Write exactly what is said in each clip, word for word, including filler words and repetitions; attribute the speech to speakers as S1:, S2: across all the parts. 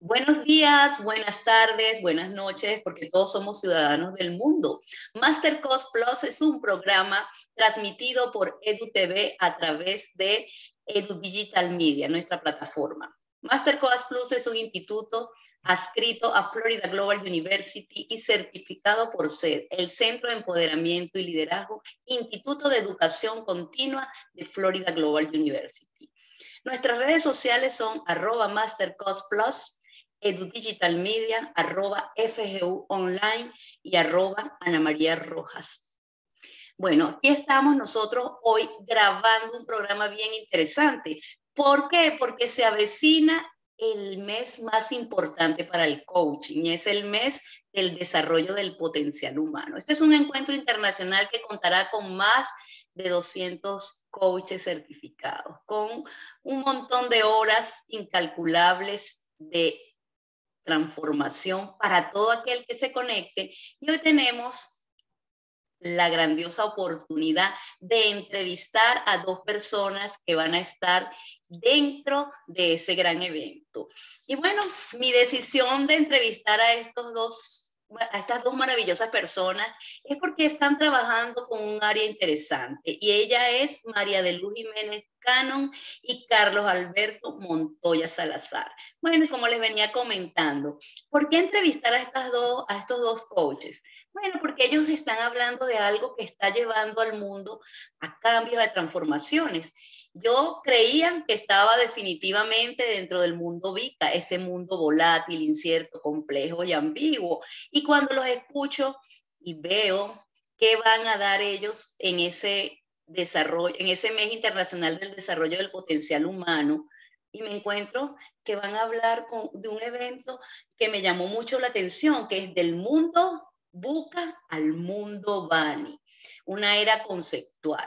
S1: Buenos días, buenas tardes, buenas noches, porque todos somos ciudadanos del mundo. Mastercourse Plus es un programa transmitido por EduTV a través de Edu Digital Media, nuestra plataforma. Mastercourse Plus es un instituto adscrito a Florida Global University y certificado por C E D, el Centro de Empoderamiento y Liderazgo, Instituto de Educación Continua de Florida Global University. Nuestras redes sociales son arroba Mastercourse Plus, Edu Digital Media, arroba F G U Online y arroba Ana María Rojas. Bueno, aquí estamos nosotros hoy grabando un programa bien interesante. ¿Por qué? Porque se avecina el mes más importante para el coaching y es el mes del desarrollo del potencial humano. Este es un encuentro internacional que contará con más de doscientos coaches certificados, con un montón de horas incalculables de transformación para todo aquel que se conecte. Y hoy tenemos la grandiosa oportunidad de entrevistar a dos personas que van a estar dentro de ese gran evento. Y bueno, mi decisión de entrevistar a estos dos a estas dos maravillosas personas es porque están trabajando con un área interesante y ella es María de Luz Jiménez Cannon y Carlos Alberto Montoya Salazar. Bueno, como les venía comentando, ¿por qué entrevistar a, estas dos, a estos dos coaches? Bueno, porque ellos están hablando de algo que está llevando al mundo a cambios, a transformaciones. Yo creía que estaba definitivamente dentro del mundo VICA, ese mundo volátil, incierto, complejo y ambiguo. Y cuando los escucho y veo qué van a dar ellos en ese desarrollo, en ese mes internacional del desarrollo del potencial humano, y me encuentro que van a hablar con, de un evento que me llamó mucho la atención, que es del mundo VUCA al mundo Bani, una era conceptual.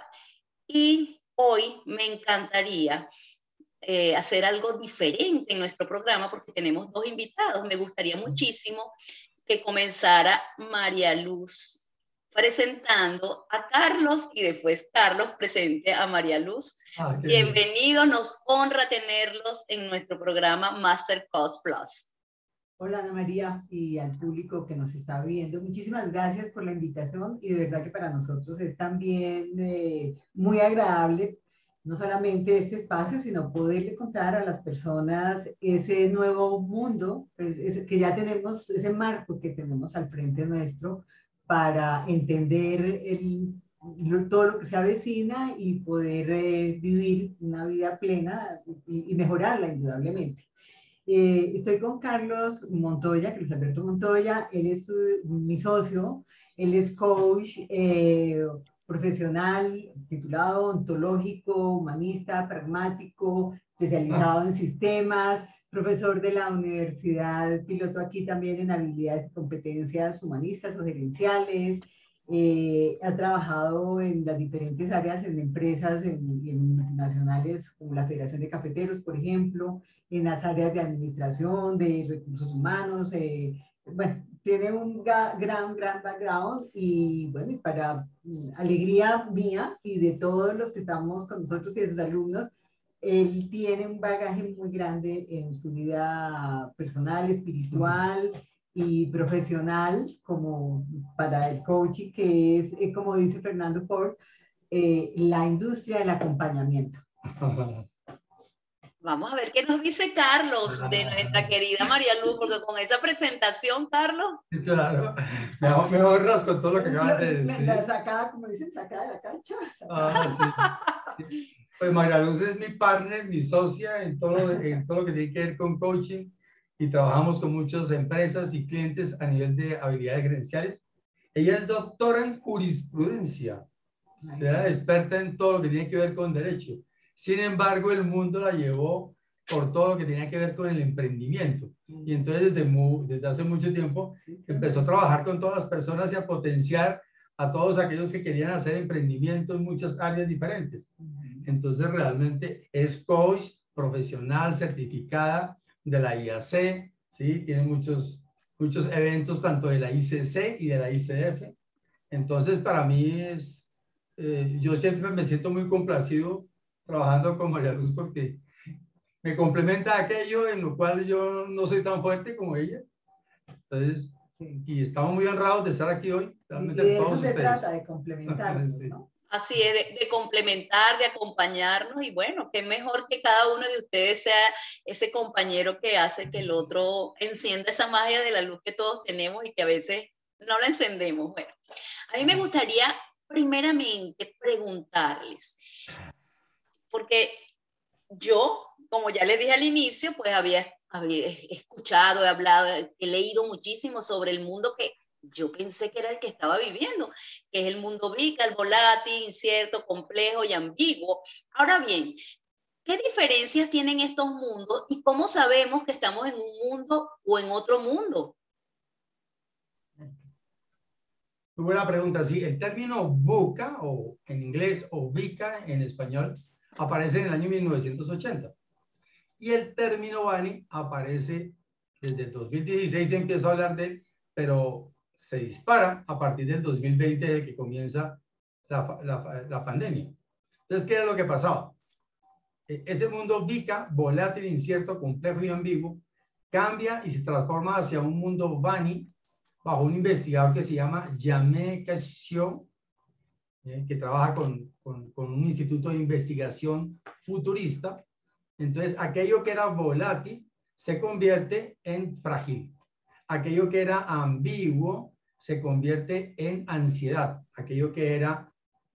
S1: Y hoy me encantaría eh, hacer algo diferente en nuestro programa porque tenemos dos invitados. Me gustaría muchísimo que comenzara María Luz presentando a Carlos y después Carlos presente a María Luz. Ah, bienvenidos, nos honra tenerlos en nuestro programa Mastercourse Plus.
S2: Hola Ana María y al público que nos está viendo, muchísimas gracias por la invitación y de verdad que para nosotros es también eh, muy agradable no solamente este espacio, sino poderle contar a las personas ese nuevo mundo, pues, ese, que ya tenemos, ese marco que tenemos al frente nuestro para entender el, todo lo que se avecina y poder eh, vivir una vida plena y, y mejorarla indudablemente. Eh, estoy con Carlos Montoya, Carlos Alberto Montoya, él es uh, mi socio, él es coach eh, profesional, titulado ontológico, humanista, pragmático, especializado en sistemas, profesor de la universidad, piloto aquí también en habilidades y competencias humanistas o gerenciales, eh, ha trabajado en las diferentes áreas, en empresas en, en multinacionales como la Federación de Cafeteros, por ejemplo, en las áreas de administración, de recursos humanos, eh, bueno, tiene un gran, gran, gran background y bueno, y para mm, alegría mía y de todos los que estamos con nosotros y de sus alumnos, él tiene un bagaje muy grande en su vida personal, espiritual y profesional, como para el coaching, que es, eh, como dice Fernando Ford, eh, la industria del acompañamiento.
S1: Vamos a ver qué nos dice Carlos de nuestra querida María Luz, porque con esa presentación, Carlos.
S3: Claro, me, me ahorras con todo lo que acabas de decir.
S2: La sacada, como dicen, sacada de la cancha.
S3: Ah, sí. Pues María Luz es mi partner, mi socia en todo, en todo lo que tiene que ver con coaching y trabajamos con muchas empresas y clientes a nivel de habilidades gerenciales. Ella es doctora en jurisprudencia, era experta en todo lo que tiene que ver con derecho. Sin embargo, el mundo la llevó por todo lo que tenía que ver con el emprendimiento. Y entonces desde, muy, desde hace mucho tiempo empezó a trabajar con todas las personas y a potenciar a todos aquellos que querían hacer emprendimiento en muchas áreas diferentes. Entonces realmente es coach profesional certificada de la I A C, ¿sí? Tiene muchos, muchos eventos tanto de la I C C y de la I C F. Entonces para mí es, eh, yo siempre me siento muy complacido trabajando con María Luz porque me complementa aquello en lo cual yo no soy tan fuerte como ella. Entonces, y estamos muy honrados de estar aquí hoy.
S2: Realmente y de todos eso se ustedes. Trata, de complementarnos,
S3: sí.
S2: ¿no?
S1: Así es, de, de complementar, de acompañarnos, y bueno, qué mejor que cada uno de ustedes sea ese compañero que hace que el otro encienda esa magia de la luz que todos tenemos y que a veces no la encendemos. Bueno, a mí me gustaría primeramente preguntarles, porque yo, como ya les dije al inicio, pues había, había escuchado, he hablado, he leído muchísimo sobre el mundo que yo pensé que era el que estaba viviendo, que es el mundo VICA, el volátil, incierto, complejo y ambiguo. Ahora bien, ¿qué diferencias tienen estos mundos y cómo sabemos que estamos en un mundo o en otro mundo?
S3: Muy buena pregunta. Sí, el término VUCA, o en inglés, o VICA en español, aparece en el año mil novecientos ochenta. Y el término VANI aparece desde el dos mil dieciséis, se empieza a hablar de él, pero se dispara a partir del dos mil veinte, de que comienza la, la, la pandemia. Entonces, ¿qué era lo que pasaba? Ese mundo VICA, volátil, incierto, complejo y ambiguo, cambia y se transforma hacia un mundo VANI, bajo un investigador que se llama Yamé Cassio, eh, que trabaja con, con, con un instituto de investigación futurista. Entonces, aquello que era volátil se convierte en frágil. Aquello que era ambiguo se convierte en ansiedad. Aquello que era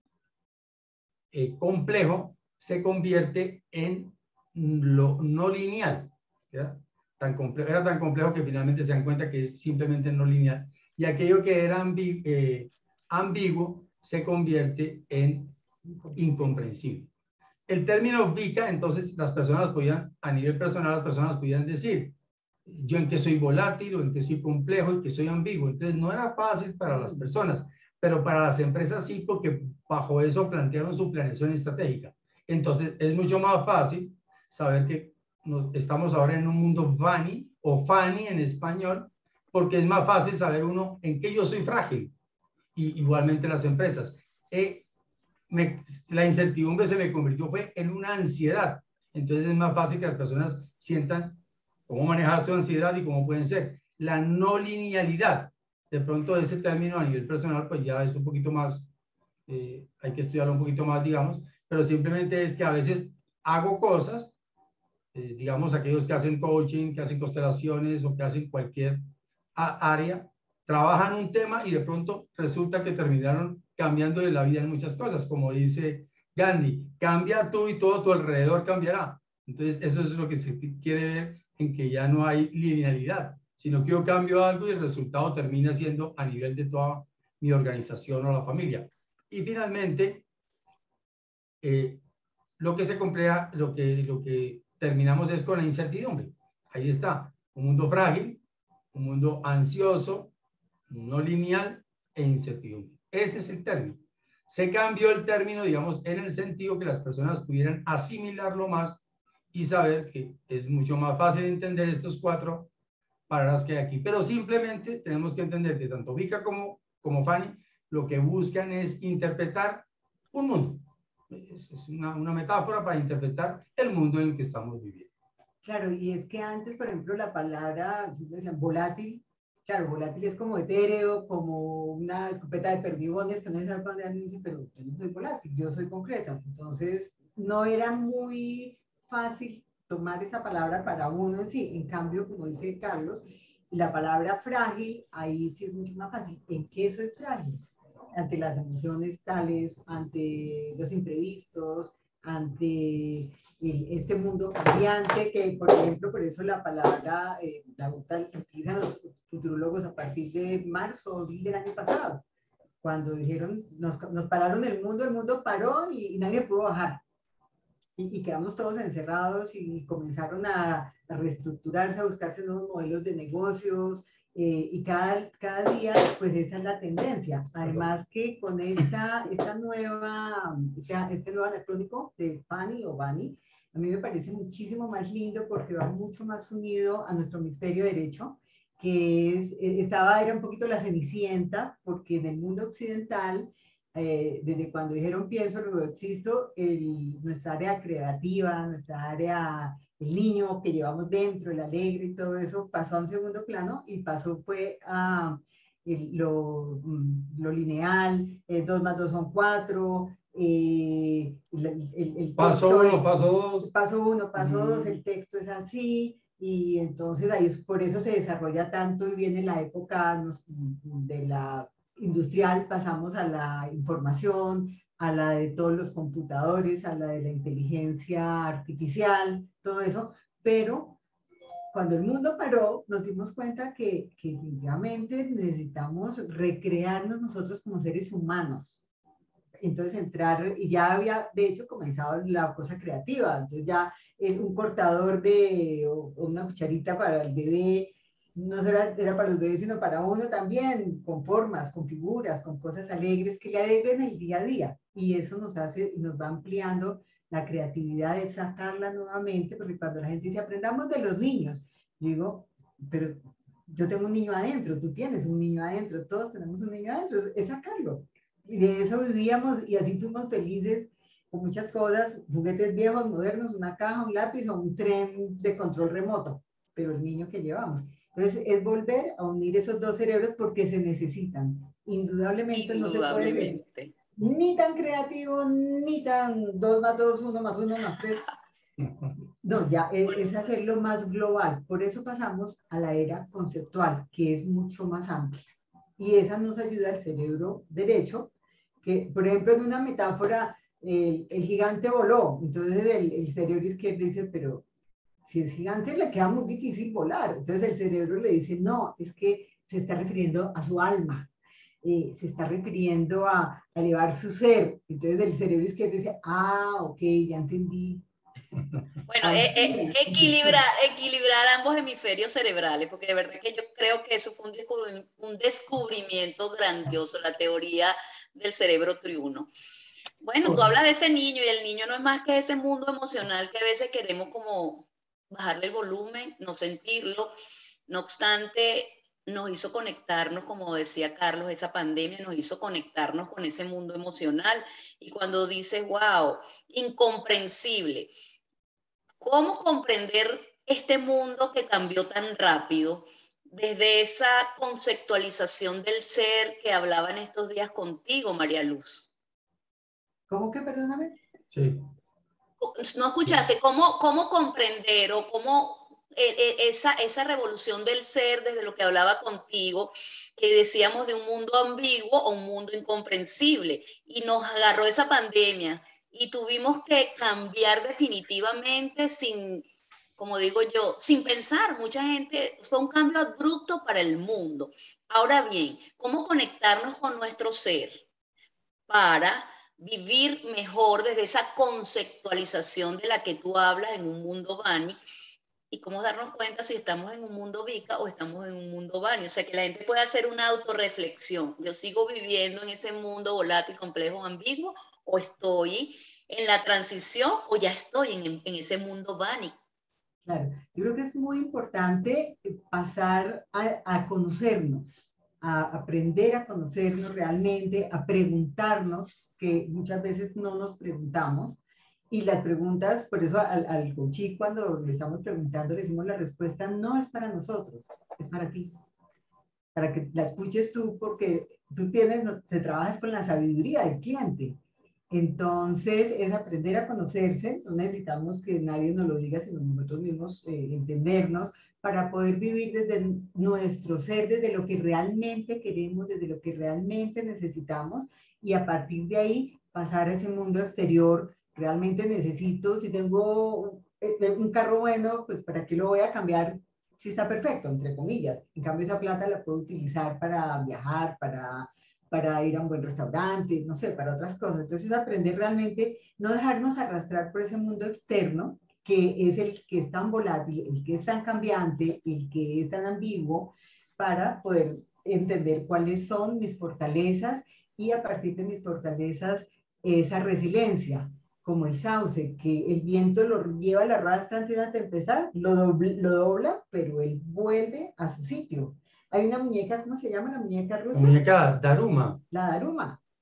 S3: eh, complejo se convierte en lo no lineal. ¿Ya? Tan complejo, era tan complejo que finalmente se dan cuenta que es simplemente no lineal. Y aquello que era ambi, eh, ambiguo se convierte en incomprensible. El término VICA, entonces las personas podían, a nivel personal, las personas podían decir, yo en qué soy volátil o en qué soy complejo y que soy ambiguo. Entonces no era fácil para las personas, pero para las empresas sí, porque bajo eso plantearon su planeación estratégica. Entonces es mucho más fácil saber que nos, estamos ahora en un mundo VANI o FANI en español, porque es más fácil saber uno en qué yo soy frágil. Y igualmente las empresas. Eh, me, la incertidumbre se me convirtió fue en una ansiedad. Entonces es más fácil que las personas sientan cómo manejar su ansiedad y cómo pueden ser. La no linealidad, de pronto ese término a nivel personal pues ya es un poquito más, eh, hay que estudiarlo un poquito más, digamos, pero simplemente es que a veces hago cosas, eh, digamos aquellos que hacen coaching, que hacen constelaciones o que hacen cualquier área, trabajan un tema y de pronto resulta que terminaron cambiando de la vida en muchas cosas, como dice Gandhi, cambia tú y todo tu alrededor cambiará. Entonces eso es lo que se quiere ver, en que ya no hay linealidad, sino que yo cambio algo y el resultado termina siendo a nivel de toda mi organización o la familia. Y finalmente, eh, lo que se compleja, lo que, lo que terminamos es con la incertidumbre. Ahí está, un mundo frágil, un mundo ansioso, no lineal e incertidumbre. Ese es el término. Se cambió el término, digamos, en el sentido que las personas pudieran asimilarlo más y saber que es mucho más fácil entender estos cuatro palabras que hay aquí. Pero simplemente tenemos que entender que tanto VICA como, como FANI lo que buscan es interpretar un mundo. Es, es una, una metáfora para interpretar el mundo en el que estamos viviendo.
S2: Claro, y es que antes, por ejemplo, la palabra, decían volátil, claro, volátil es como etéreo, como una escopeta de perdigones, que no se sabe para dónde dice, pero yo no soy volátil, yo soy concreta. Entonces, no era muy fácil tomar esa palabra para uno en sí. En cambio, como dice Carlos, la palabra frágil, ahí sí es mucho más fácil. ¿En qué soy frágil? Ante las emociones tales, ante los imprevistos, ante este mundo cambiante, que por ejemplo, por eso la palabra eh, la utilizan los futurólogos a partir de marzo o abril del año pasado, cuando dijeron, nos, nos pararon el mundo, el mundo paró y, y nadie pudo bajar. Y, y quedamos todos encerrados y comenzaron a, a reestructurarse, a buscarse nuevos modelos de negocios, eh, y cada, cada día, pues esa es la tendencia. Además que con esta, esta nueva, este nuevo anacrónico de FANI o VANI, a mí me parece muchísimo más lindo porque va mucho más unido a nuestro hemisferio derecho, que es, estaba, era un poquito la cenicienta, porque en el mundo occidental, eh, desde cuando dijeron pienso, luego existo, el, nuestra área creativa, nuestra área el niño que llevamos dentro, el alegre y todo eso, pasó a un segundo plano y pasó fue a el, lo, lo lineal, eh, dos más dos son cuatro, eh, el, el, el
S3: paso
S2: texto
S3: uno,
S2: es,
S3: paso dos.
S2: paso uno, paso
S3: Mm.
S2: dos, el texto es así, y entonces ahí es, por eso se desarrolla tanto y viene la época nos, de la industrial, pasamos a la información, a la de todos los computadores, a la de la inteligencia artificial, todo eso, pero cuando el mundo paró, nos dimos cuenta que, que definitivamente necesitamos recrearnos nosotros como seres humanos. Entonces entrar, y ya había de hecho comenzado la cosa creativa, entonces ya eh, un cortador de, o, o una cucharita para el bebé, no solo era para los bebés, sino para uno también, con formas, con figuras, con cosas alegres que le alegren el día a día. Y eso nos hace, nos va ampliando la creatividad de sacarla nuevamente, porque cuando la gente dice, aprendamos de los niños, yo digo, pero yo tengo un niño adentro, tú tienes un niño adentro, todos tenemos un niño adentro, es sacarlo. Y de eso vivíamos y así fuimos felices con muchas cosas, juguetes viejos, modernos, una caja, un lápiz o un tren de control remoto, pero el niño que llevamos. Entonces, es volver a unir esos dos cerebros porque se necesitan. Indudablemente, no se puede ser ni tan creativo, ni tan dos más dos, uno más uno más tres. No, ya es, es hacerlo más global. Por eso pasamos a la era conceptual, que es mucho más amplia. Y esa nos ayuda al cerebro derecho, que, por ejemplo, en una metáfora, el, el gigante voló. Entonces, el, el cerebro izquierdo dice, pero si es gigante le queda muy difícil volar. Entonces el cerebro le dice, no, es que se está refiriendo a su alma, eh, se está refiriendo a, a elevar su ser. Entonces el cerebro izquierdo dice, ah, ok, ya entendí.
S1: Bueno, eh, eh, equilibrar, equilibrar ambos hemisferios cerebrales, porque de verdad que yo creo que eso fue un, descubri un descubrimiento grandioso, la teoría del cerebro triuno. Bueno, tú hablas de ese niño y el niño no es más que ese mundo emocional que a veces queremos como bajarle el volumen, no sentirlo. No obstante, nos hizo conectarnos, como decía Carlos, esa pandemia nos hizo conectarnos con ese mundo emocional. Y cuando dices, wow, incomprensible, ¿cómo comprender este mundo que cambió tan rápido? Desde esa conceptualización del ser que hablaba en estos días contigo, María Luz.
S2: ¿Cómo que, perdóname?
S3: Sí.
S1: ¿No escuchaste? ¿Cómo, cómo comprender o cómo eh, esa, esa revolución del ser, desde lo que hablaba contigo, que decíamos de un mundo ambiguo o un mundo incomprensible? Y nos agarró esa pandemia y tuvimos que cambiar definitivamente sin, como digo yo, sin pensar. Mucha gente, fue un cambio abrupto para el mundo. Ahora bien, ¿cómo conectarnos con nuestro ser para vivir mejor desde esa conceptualización de la que tú hablas en un mundo Bani? Y cómo darnos cuenta si estamos en un mundo Vika o estamos en un mundo Bani. O sea, que la gente puede hacer una autorreflexión. Yo sigo viviendo en ese mundo volátil, complejo, ambiguo, o estoy en la transición o ya estoy en, en ese mundo Bani.
S2: Claro, yo creo que es muy importante pasar a, a conocernos, a aprender a conocernos realmente, a preguntarnos, que muchas veces no nos preguntamos. Y las preguntas, por eso al, al coachí, cuando le estamos preguntando, le decimos la respuesta no es para nosotros, es para ti. Para que la escuches tú, porque tú tienes, te trabajas con la sabiduría del cliente. Entonces, es aprender a conocerse, no necesitamos que nadie nos lo diga, sino nosotros mismos eh, entendernos para poder vivir desde nuestro ser, desde lo que realmente queremos, desde lo que realmente necesitamos, y a partir de ahí pasar a ese mundo exterior. Realmente necesito, si tengo un, un carro bueno, pues ¿para qué lo voy a cambiar si está perfecto, entre comillas? En cambio, esa plata la puedo utilizar para viajar, para para ir a un buen restaurante, no sé, para otras cosas. Entonces, aprender realmente, no dejarnos arrastrar por ese mundo externo, que es el que es tan volátil, el que es tan cambiante, el que es tan ambiguo, para poder entender cuáles son mis fortalezas y a partir de mis fortalezas, esa resiliencia, como el sauce, que el viento lo lleva, lo arrastra ante una tempestad, lo dobla, lo dobla, pero él vuelve a su sitio. Hay una muñeca, ¿cómo se llama la muñeca rusa?
S3: La muñeca Daruma.
S2: La Daruma,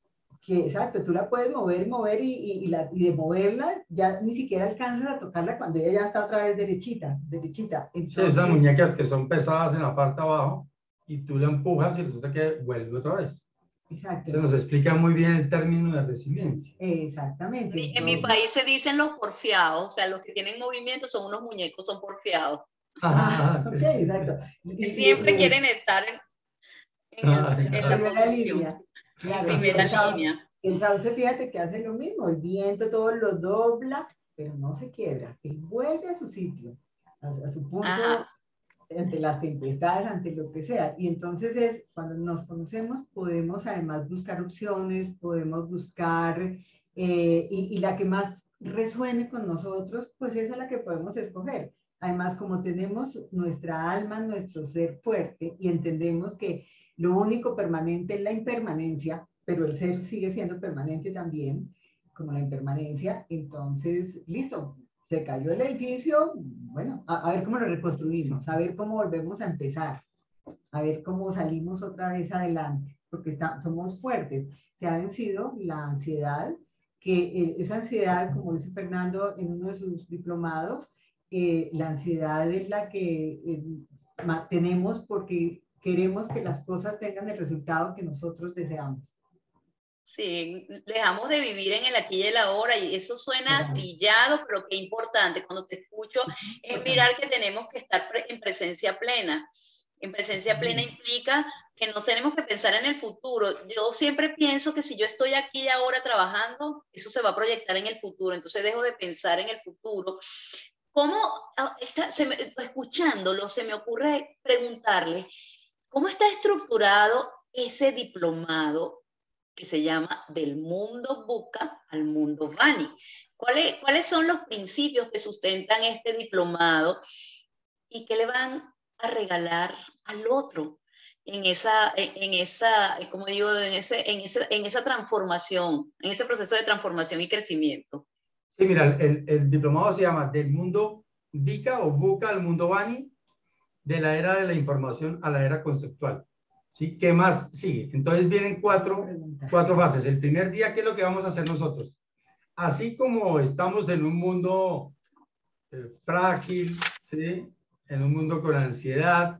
S2: que exacto, tú la puedes mover, mover y, y, y, la, y de moverla ya ni siquiera alcanzas a tocarla cuando ella ya está otra vez derechita, derechita.
S3: Sí,
S2: Entonces,
S3: esas muñecas que son pesadas en la parte de abajo y tú la empujas y resulta que vuelve otra vez.
S2: exacto.
S3: Se nos explica muy bien el término de resiliencia.
S2: Exactamente.
S1: En, en mi país se dicen los porfiados, o sea, los que tienen movimiento son unos muñecos, son porfiados.
S2: Ah, ok, exacto. Y,
S1: Siempre
S2: y,
S1: quieren estar en, en, el,
S3: Ah,
S1: en la
S2: primera
S1: posición,
S2: línea. Claro,
S1: en primera
S2: el sauce,
S1: línea.
S2: el sauce, fíjate que hace lo mismo, el viento todo lo dobla, pero no se quiebra, él vuelve a su sitio, a, a su punto,
S1: Ajá.
S2: ante las tempestades, ante lo que sea. Y entonces es, cuando nos conocemos, podemos además buscar opciones, podemos buscar, eh, y, y la que más resuene con nosotros, pues esa es la que podemos escoger. Además, como tenemos nuestra alma, nuestro ser fuerte, y entendemos que lo único permanente es la impermanencia, pero el ser sigue siendo permanente también, como la impermanencia, entonces, listo, se cayó el edificio, bueno, a, a ver cómo lo reconstruimos, a ver cómo volvemos a empezar, a ver cómo salimos otra vez adelante, porque está, somos fuertes. Se ha vencido la ansiedad, que eh, esa ansiedad, como dice Fernando en uno de sus diplomados, eh, la ansiedad es la que eh, tenemos porque queremos que las cosas tengan el resultado que nosotros deseamos.
S1: Sí, dejamos de vivir en el aquí y el ahora y eso suena
S2: Claro.
S1: trillado, pero qué importante cuando te escucho es mirar que tenemos que estar en presencia plena. En presencia plena implica que no tenemos que pensar en el futuro. Yo siempre pienso que si yo estoy aquí y ahora trabajando, eso se va a proyectar en el futuro, entonces dejo de pensar en el futuro. ¿Cómo, está, se me, escuchándolo, se me ocurre preguntarle, ¿cómo está estructurado ese diplomado que se llama Del Mundo Buca al Mundo Bani? ¿Cuáles, ¿Cuáles son los principios que sustentan este diplomado y qué le van a regalar al otro en esa, en esa, como digo, en, ese, en, ese, en esa transformación, en ese proceso de transformación y crecimiento?
S3: Sí, mira, el, el diplomado se llama Del Mundo Buca o Buca al Mundo Bani, de la era de la información a la era conceptual. ¿Sí? ¿Qué más sigue? Entonces vienen cuatro, cuatro fases. El primer día, ¿qué es lo que vamos a hacer nosotros? Así como estamos en un mundo eh, frágil, ¿sí? En un mundo con ansiedad,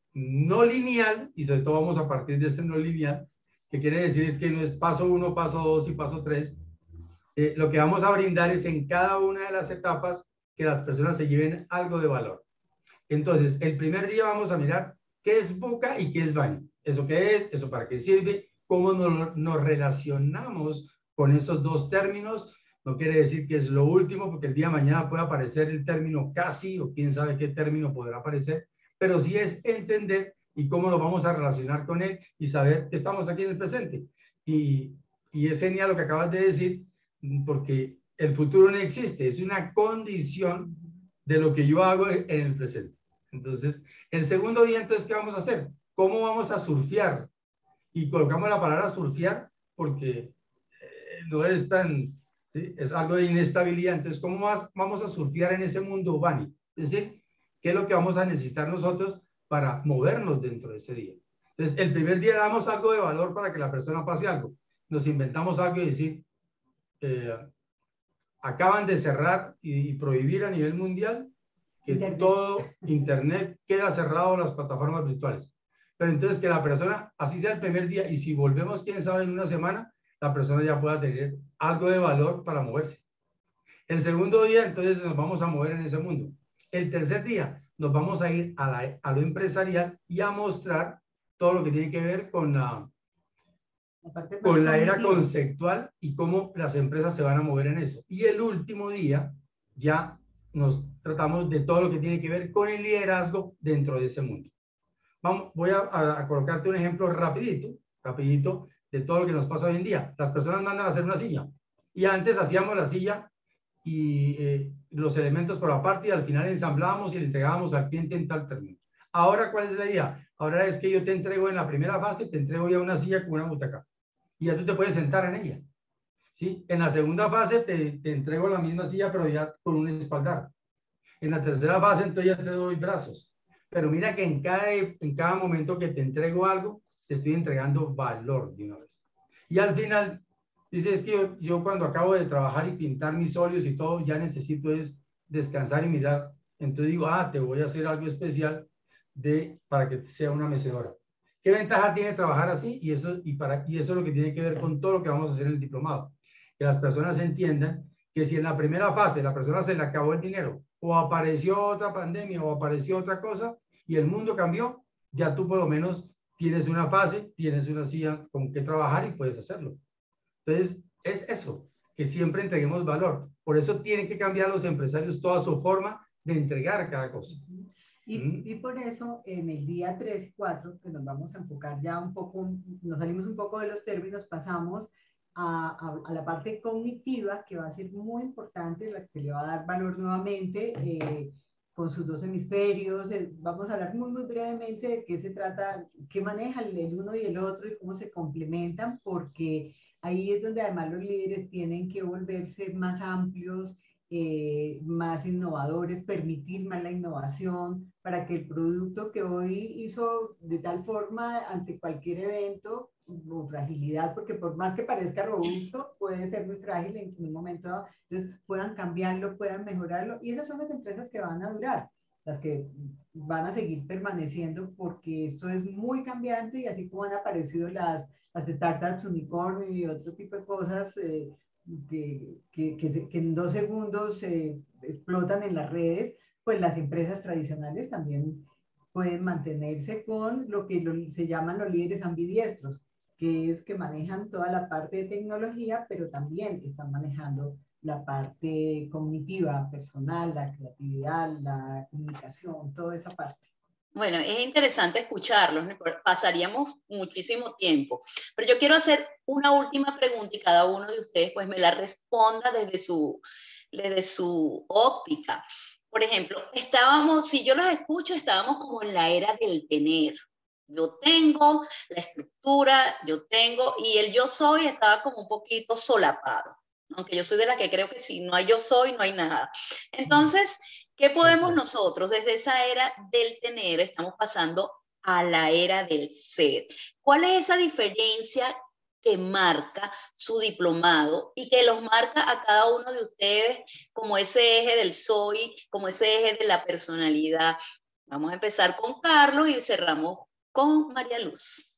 S3: no lineal, y sobre todo vamos a partir de este no lineal, que quiere decir es que no es paso uno, paso dos y paso tres. Eh, lo que vamos a brindar es en cada una de las etapas que las personas se lleven algo de valor. Entonces, el primer día vamos a mirar qué es Buca y qué es Bani. ¿Eso qué es? ¿Eso para qué sirve? ¿Cómo nos, nos relacionamos con esos dos términos? No quiere decir que es lo último, porque el día de mañana puede aparecer el término casi, o quién sabe qué término podrá aparecer, pero sí es entender y cómo lo vamos a relacionar con él y saber que estamos aquí en el presente. Y, y es genial lo que acabas de decir, porque el futuro no existe, es una condición de lo que yo hago en el presente. Entonces, el segundo día, entonces, ¿qué vamos a hacer? ¿Cómo vamos a surfear? Y colocamos la palabra surfear porque eh, no es tan, ¿sí? Es algo de inestabilidad. Entonces, ¿cómo más vamos a surfear en ese mundo Bani? Es decir, ¿qué es lo que vamos a necesitar nosotros para movernos dentro de ese día? Entonces, el primer día damos algo de valor para que la persona pase algo. Nos inventamos algo y decir, eh, acaban de cerrar y, y prohibir a nivel mundial que Internet. todo Internet queda cerrado en las plataformas virtuales. Pero entonces que la persona, así sea el primer día, y si volvemos, quién sabe, en una semana, la persona ya pueda tener algo de valor para moverse. El segundo día, entonces nos vamos a mover en ese mundo. El tercer día, nos vamos a ir a, la, a lo empresarial y a mostrar todo lo que tiene que ver con la, la con la era conceptual y cómo las empresas se van a mover en eso. Y el último día, ya nos tratamos de todo lo que tiene que ver con el liderazgo dentro de ese mundo. Vamos, voy a, a, a colocarte un ejemplo rapidito, rapidito de todo lo que nos pasa hoy en día. Las personas mandan a hacer una silla y antes hacíamos la silla y eh, los elementos por aparte y al final ensamblábamos y le entregábamos al cliente en tal término. Ahora, ¿cuál es la idea? Ahora es que yo te entrego en la primera fase, te entrego ya una silla con una butaca y ya tú te puedes sentar en ella. ¿Sí? En la segunda fase te, te entrego la misma silla, pero ya con un espaldar. En la tercera fase, entonces ya te doy brazos. Pero mira que en cada, en cada momento que te entrego algo, te estoy entregando valor de una vez. Y al final, Dice, es que yo, yo cuando acabo de trabajar y pintar mis óleos y todo, ya necesito es descansar y mirar. Entonces digo, ah, te voy a hacer algo especial de, para que sea una mecedora. ¿Qué ventaja tiene trabajar así? Y eso, y, para, y eso es lo que tiene que ver con todo lo que vamos a hacer en el diplomado. Que las personas entiendan que si en la primera fase la persona se le acabó el dinero, o apareció otra pandemia, o apareció otra cosa, y el mundo cambió, ya tú por lo menos tienes una fase, tienes una silla con que trabajar y puedes hacerlo. Entonces, es eso, que siempre entreguemos valor. Por eso tienen que cambiar los empresarios toda su forma de entregar cada cosa.
S2: Y, mm. y por eso en el día tres y cuatro, que nos vamos a enfocar ya un poco, nos salimos un poco de los términos, pasamos a, a, a la parte cognitiva, que va a ser muy importante, la que le va a dar valor nuevamente, eh, con sus dos hemisferios. Eh, vamos a hablar muy, muy brevemente de qué se trata, qué manejan el uno y el otro y cómo se complementan, porque ahí es donde además los líderes tienen que volverse más amplios, eh, más innovadores, permitir más la innovación para que el producto que hoy hizo de tal forma ante cualquier evento o fragilidad, porque por más que parezca robusto, puede ser muy frágil en un momento dado, entonces puedan cambiarlo, puedan mejorarlo, y esas son las empresas que van a durar, las que van a seguir permaneciendo, porque esto es muy cambiante, y así como han aparecido las las startups unicornio y otro tipo de cosas eh, que, que, que, que en dos segundos eh, explotan en las redes, pues las empresas tradicionales también pueden mantenerse con lo que lo, se llaman los líderes ambidiestros, que es que manejan toda la parte de tecnología, pero también están manejando la parte cognitiva, personal, la creatividad, la comunicación, toda esa parte.
S1: Bueno, es interesante escucharlos, ¿no? Pasaríamos muchísimo tiempo, pero yo quiero hacer una última pregunta y cada uno de ustedes pues me la responda desde su, desde su óptica. Por ejemplo, estábamos, si yo los escucho, estábamos como en la era del tener. Yo tengo la estructura, yo tengo, y el yo soy estaba como un poquito solapado, aunque yo soy de la que creo que si no hay yo soy, no hay nada. Entonces, ¿qué podemos nosotros desde esa era del tener, estamos pasando a la era del ser? ¿Cuál es esa diferencia que marca su diplomado y que los marca a cada uno de ustedes como ese eje del soy, como ese eje de la personalidad? Vamos a empezar con Carlos y cerramos con María Luz.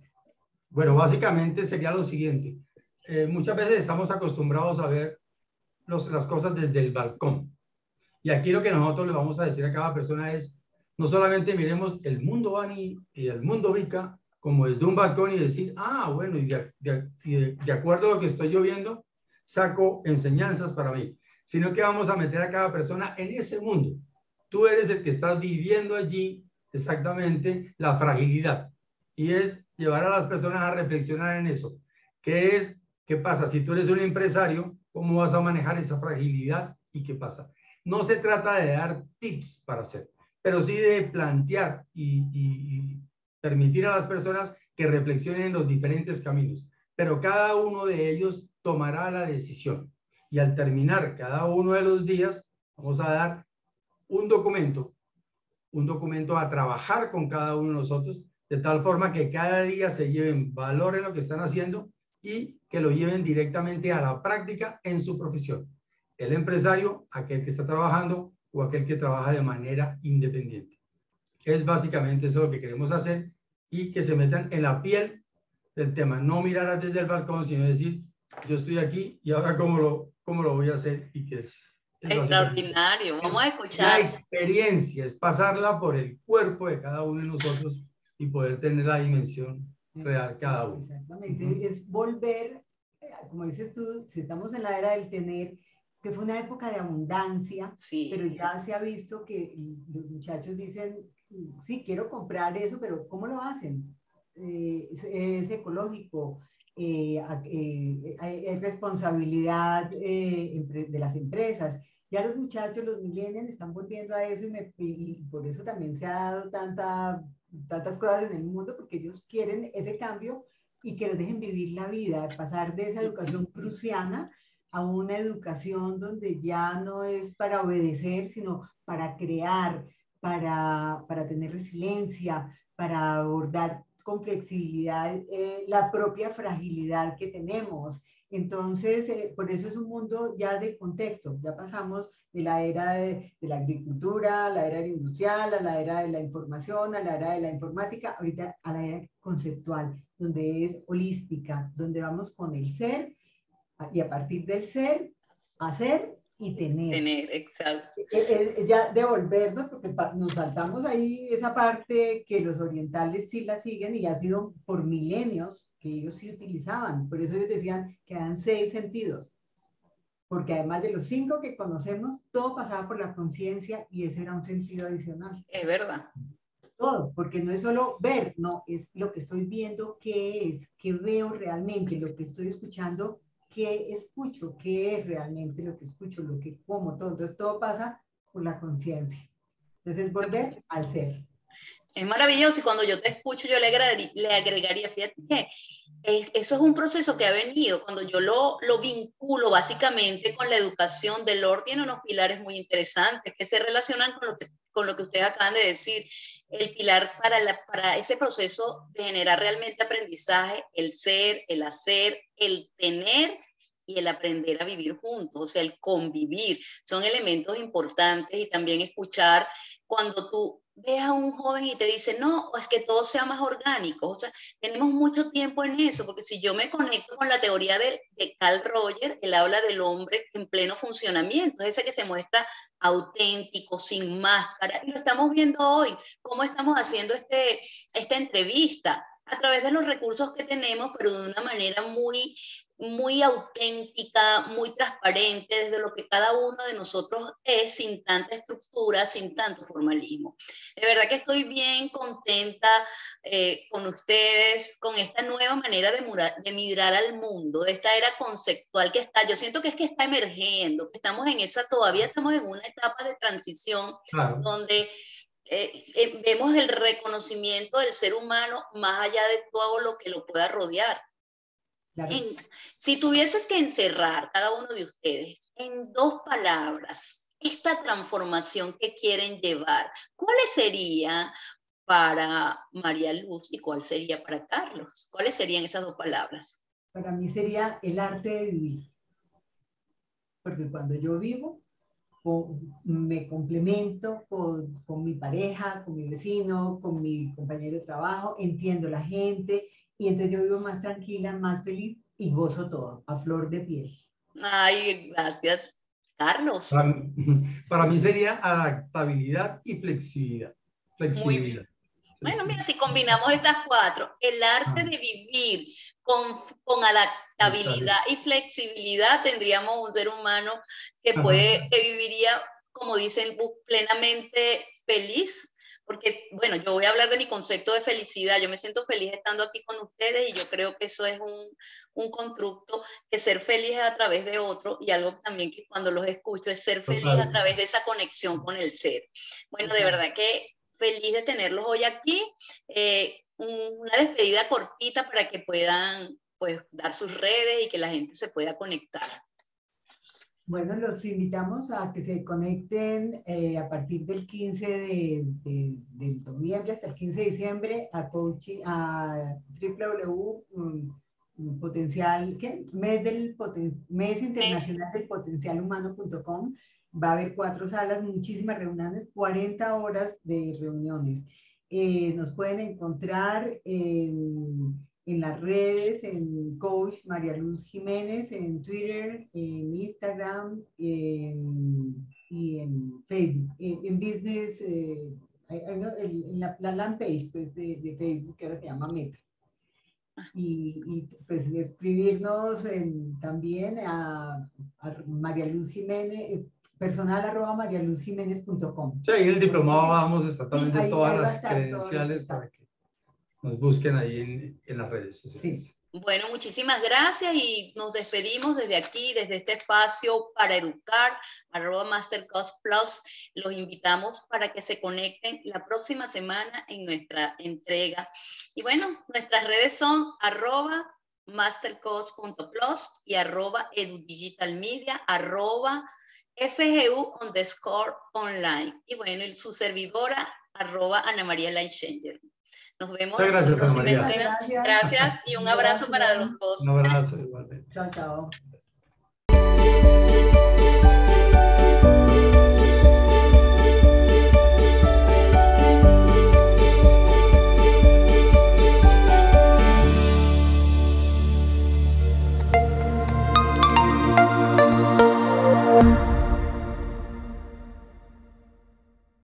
S3: Bueno, básicamente sería lo siguiente. Eh, muchas veces estamos acostumbrados a ver los, las cosas desde el balcón. Y aquí lo que nosotros le vamos a decir a cada persona es, no solamente miremos el mundo Bani y el mundo Vika como desde un balcón y decir, ah, bueno, y de, de, de, de acuerdo a lo que estoy yo viendo, saco enseñanzas para mí, sino que vamos a meter a cada persona en ese mundo. Tú eres el que estás viviendo allí exactamente la fragilidad. Y es llevar a las personas a reflexionar en eso. ¿Qué es? ¿Qué pasa? Si tú eres un empresario, ¿cómo vas a manejar esa fragilidad? ¿Y qué pasa? No se trata de dar tips para hacer, pero sí de plantear y, y, y permitir a las personas que reflexionen en los diferentes caminos. Pero cada uno de ellos tomará la decisión. Y al terminar cada uno de los días, vamos a dar un documento, un documento a trabajar con cada uno de nosotros, de tal forma que cada día se lleven valor en lo que están haciendo y que lo lleven directamente a la práctica en su profesión. El empresario, aquel que está trabajando o aquel que trabaja de manera independiente. Es básicamente eso lo que queremos hacer y que se metan en la piel del tema. No mirar desde el balcón, sino decir, yo estoy aquí y ahora cómo lo, cómo lo voy a hacer y qué es. es
S1: Extraordinario. Vamos a escuchar.
S3: La experiencia es pasarla por el cuerpo de cada uno de nosotros y poder tener la dimensión real cada uno.
S2: Exactamente. Uh-huh. Es volver, como dices tú, si estamos en la era del tener, que fue una época de abundancia, sí. Pero ya se ha visto que los muchachos dicen, sí, quiero comprar eso, pero ¿cómo lo hacen? Eh, es, es ecológico, eh, eh, hay, hay responsabilidad eh, de las empresas. Ya los muchachos, los millennials, están volviendo a eso y, me, y por eso también se ha dado tanta, tantas cosas en el mundo, porque ellos quieren ese cambio y que les dejen vivir la vida, pasar de esa educación prusiana a una educación donde ya no es para obedecer, sino para crear, para, para tener resiliencia, para abordar con flexibilidad eh, la propia fragilidad que tenemos, Entonces, eh, por eso es un mundo ya de contexto. Ya pasamos de la era de, de la agricultura, a la era industrial, a la era de la información, a la era de la informática, ahorita a la era conceptual, donde es holística, donde vamos con el ser y a partir del ser, hacer y tener.
S1: Tener, exacto.
S2: Eh, eh, ya devolvernos, porque nos saltamos ahí esa parte que los orientales sí la siguen y ha sido por milenios que ellos sí utilizaban. Por eso ellos decían que eran seis sentidos. Porque además de los cinco que conocemos, todo pasaba por la conciencia y ese era un sentido adicional.
S1: Es verdad.
S2: Todo, porque no es solo ver, no, es lo que estoy viendo, qué es, qué veo realmente, lo que estoy escuchando, qué escucho, qué es realmente lo que escucho, lo que como, todo. Entonces todo pasa por la conciencia. Entonces es volver al ser.
S1: Es maravilloso y cuando yo te escucho yo le agregaría, le agregaría fíjate que es, eso es un proceso que ha venido, cuando yo lo, lo vinculo básicamente con la educación. Delors tiene unos pilares muy interesantes que se relacionan con lo que, con lo que ustedes acaban de decir. El pilar para, la, para ese proceso de generar realmente aprendizaje, el ser, el hacer, el tener y el aprender a vivir juntos, o sea, el convivir, son elementos importantes. Y también escuchar cuando tú ves a un joven y te dice, no, es que todo sea más orgánico. O sea, tenemos mucho tiempo en eso, porque si yo me conecto con la teoría de, de Carl Rogers, él habla del hombre en pleno funcionamiento, es ese que se muestra auténtico, sin máscara, y lo estamos viendo hoy, cómo estamos haciendo este, esta entrevista a través de los recursos que tenemos, pero de una manera muy, muy auténtica, muy transparente, desde lo que cada uno de nosotros es, sin tanta estructura, sin tanto formalismo. De verdad que estoy bien contenta eh, con ustedes, con esta nueva manera de, murar, de mirar al mundo, de esta era conceptual que está. Yo siento que es que está emergiendo, que estamos en esa, todavía estamos en una etapa de transición, claro, donde Eh, eh, vemos el reconocimiento del ser humano más allá de todo lo que lo pueda rodear. Claro. En, si tuvieses que encerrar cada uno de ustedes en dos palabras esta transformación que quieren llevar, ¿cuáles serían para María Luz y cuál sería para Carlos? ¿Cuáles serían esas dos palabras?
S2: Para mí sería el arte de vivir, porque cuando yo vivo me complemento con, con mi pareja, con mi vecino, con mi compañero de trabajo, entiendo la gente y entonces yo vivo más tranquila, más feliz y gozo todo, a flor de piel.
S1: Ay, gracias. Carlos.
S3: Para, para mí sería adaptabilidad y flexibilidad. flexibilidad.
S1: Muy bien. Bueno, mira, si combinamos estas cuatro, el arte de vivir con, con adaptabilidad y flexibilidad, tendríamos un ser humano que puede, que viviría, como dicen, plenamente feliz. Porque, bueno, yo voy a hablar de mi concepto de felicidad. Yo me siento feliz estando aquí con ustedes y yo creo que eso es un, un constructo, que ser feliz a través de otro, y algo también que cuando los escucho es ser feliz a través de esa conexión con el ser. Bueno, de verdad que feliz de tenerlos hoy aquí. Eh, una despedida cortita para que puedan, pues, dar sus redes y que la gente se pueda conectar.
S2: Bueno, los invitamos a que se conecten eh, a partir del quince de, de, de noviembre hasta el quince de diciembre a coaching, a doble u doble u doble u punto potencial, ¿qué? Mes, del poten, mes internacional mes. del potencial humano punto com. Va a haber cuatro salas, muchísimas reuniones, cuarenta horas de reuniones. Eh, nos pueden encontrar en, en las redes, en Coach María Luz Jiménez, en Twitter, en Instagram en, y en Facebook, en, en Business, eh, en la, la land page pues, de, de Facebook, que ahora se llama Meta. Y, y pues escribirnos en, también a, a María Luz Jiménez, personal arroba marialuzjiménez punto com.
S3: Sí, en el diplomado vamos exactamente sí, ahí, todas
S2: ahí
S3: las credenciales para que nos busquen ahí en, en las redes sociales. Sí.
S1: Bueno, muchísimas gracias y nos despedimos desde aquí, desde este espacio para educar, arroba Mastercost Plus. Los invitamos para que se conecten la próxima semana en nuestra entrega. Y bueno, nuestras redes son arroba mastercost punto plus y arroba edudigitalmedia, arroba fgu underscore online. Y bueno, y su servidora, arroba Ana María Light-Changer. Nos vemos.
S3: Muchas gracias, Ana María.
S1: Gracias. Gracias y un abrazo
S2: gracias.
S1: para los dos.
S3: Un abrazo igualmente.
S2: Chao, chao.